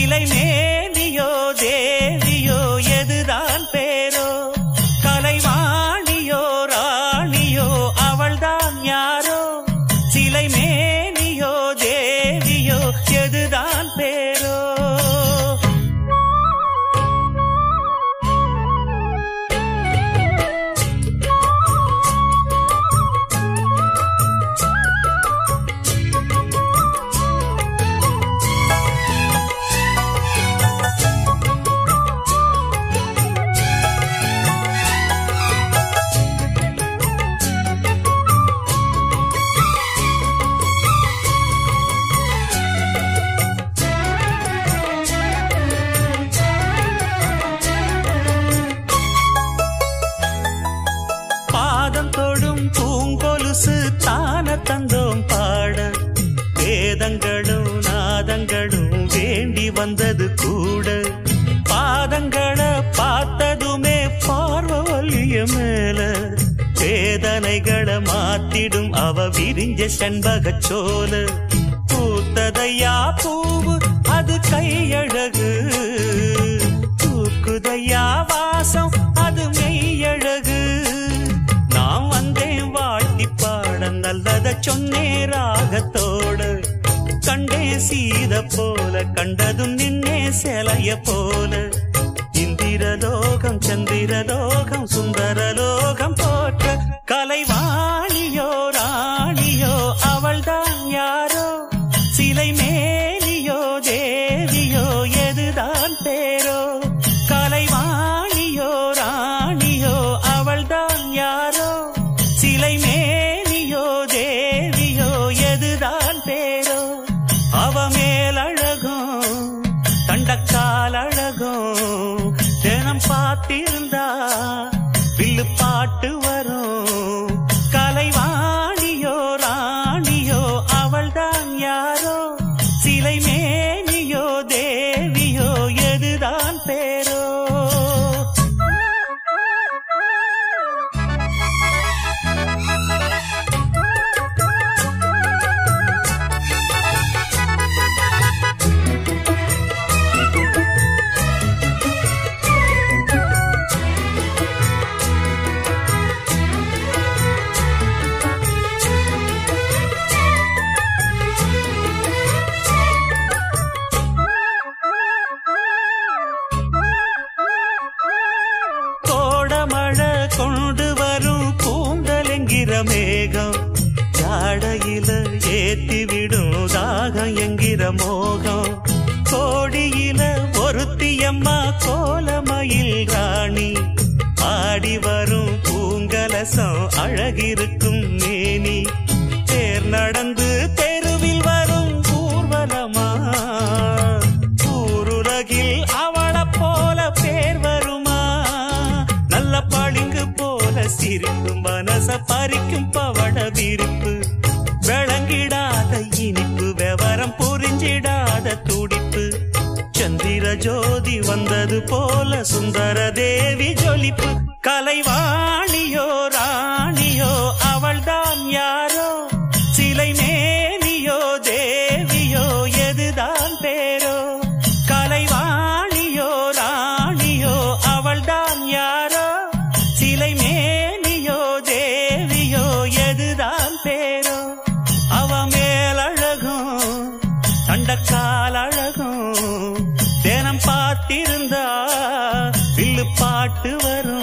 சிலை மேனியோ தேவியோ எதுதான் பேரோ கலைவாணியோ ராணியோ அவள்தான் யாரோ சிலை மேனியோ தேவியோ எதுதான் பேரோ தான தந்தோம் பாட வேதங்களும் நாதங்களும் வேண்டி வந்தது கூட பாதங்களை பார்த்ததுமே பார்வலிய மேல வேதனைகளை மாத்திடும் அவ விரிஞ்ச செண்பகச்சோல பூத்ததையா பூவு அது கையழகு தூக்குதையா வாசம் அது மெய்யழகு நான் வந்தேன் வாழ்த்தி பாட நல்லத சொன்னே ராகத்தோடு கண்டே சீத போல கண்டதும் நின்னே சிலைய போல இந்திரலோகம் சந்திரலோகம் சுந்தரலோகம் போற்ற கலைவாணியோ ராணியோ அவள்தான் யாரோ சிலை மேலியோ தேவியோ எதுதான் பேரோ கலைவாணியோ ராணியோ அவள்தான் யாரோ சிலை மேனியோ தேவியோ எதுதான் பேரோ அவ மேலழகும் தண்டக்கால் அழகும் தினம் பார்த்திருந்தா வில்லு பாட்டு வரும் கலைவாணியோ ராணியோ அவள்தான் யாரோ சிலை மேனியோ தேவியோ எதுதான் பேரோ கொண்டு வரும் கூந்தலெங்கிற மேகம் ஜாடையில ஏத்திவிடும் தாகம் என்கிற மோகம் கோடியில ஒருத்தியம்மா கோலமயில் ராணி ஆடி வரும் பூங்கலசம் அழகிருக்கும் மேனி தேர் நடந்து தெருவில் வரும் ஊர்வலமா ஊருலகில் அவளை போல பேர் வருமா நல்ல பளிங்கு போல சிரிக்கும் மனச பறிக்கும் பவள விரிப்பு விளங்கிடாத இனிப்பு விவரம் புரிஞ்சிடாத துடிப்பு சந்திர ஜோதி வந்தது போல சுந்தர தேவி ஜொலிப்பு கலைவாணியோ ராணியோ அவள்தான் யாரோ சிலை மேனியோ தேவியோ எதுதான் பேரோ கலைவாணியோ ராணியோ அவள்தான் யாரோ சிலை மேனியோ தேவியோ எதுதான் பேரோ அவ மேலழகும் தண்டக்கால் அழகும் தினம் பார்த்திருந்தா வில்லு பாட்டு வரும்